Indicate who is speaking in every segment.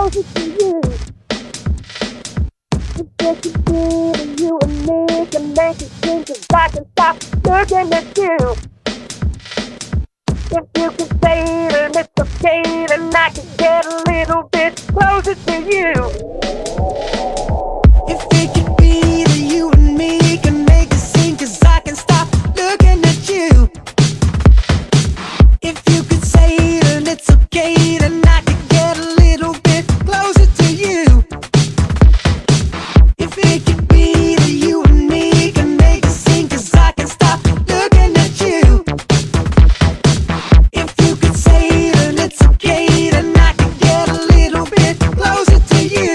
Speaker 1: closer to you. It's just a bit of you and me can make it seem, 'cause I can stop looking at you. If you can say it and it's okay, then I can get a little bit closer to you.
Speaker 2: If it could be that you and me can make a scene, 'cause I can stop looking at you. If you could say it and it's okay, then I can get a little bit closer to you. If it could be that you and me can make a scene, 'cause I can stop looking at you. If you could say it and it's okay, then I can get a little bit closer to you.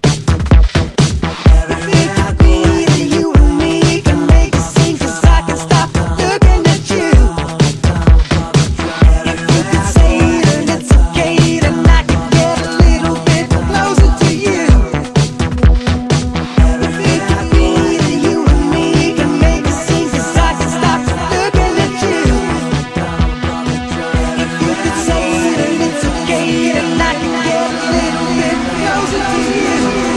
Speaker 2: If it could be that you and me can make a scene, 'cause I can stop looking at you. If you could say it and it's okay, then I can get a little bit closer to you. If it could be that you and me can make a scene, 'cause I can stop looking at you. If you could say it and it's okay, then I can get a little bit closer to you.